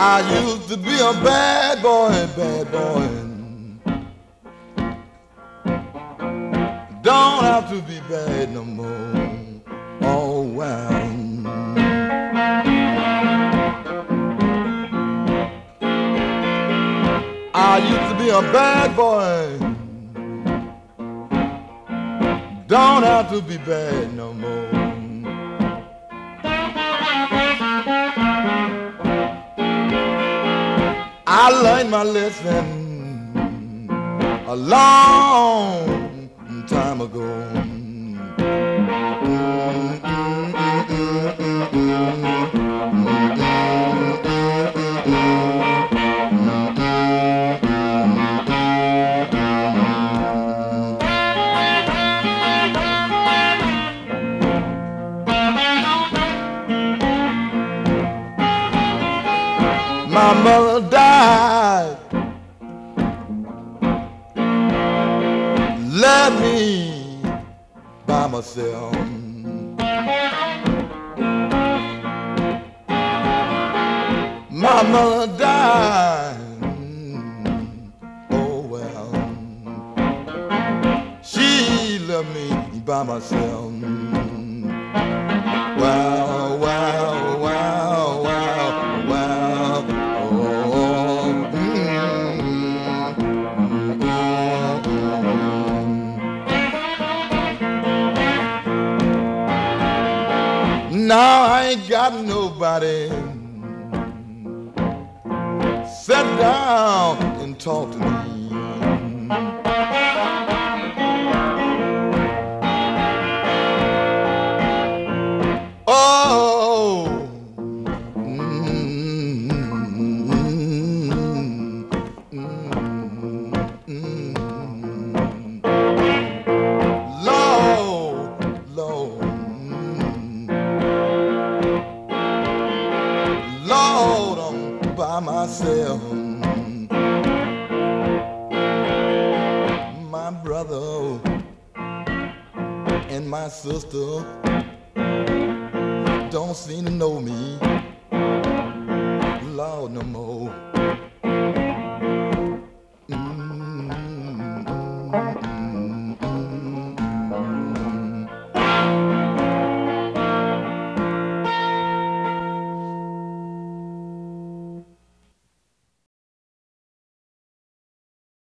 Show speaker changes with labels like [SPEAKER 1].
[SPEAKER 1] I used to be a bad boy, bad boy. Don't have to be bad no more. Oh wow. I used to be a bad boy. Don't have to be bad no more. I learned my lesson a long time ago. My mother died, left me by myself. My mother died, oh well, she left me by myself. Wow, wow, wow, wow, wow. Now I ain't got nobody. Sit down and talk to me. Oh, Lord, Lord. Lord, I'm by myself. My brother and my sister don't seem to know me, Lord, no more.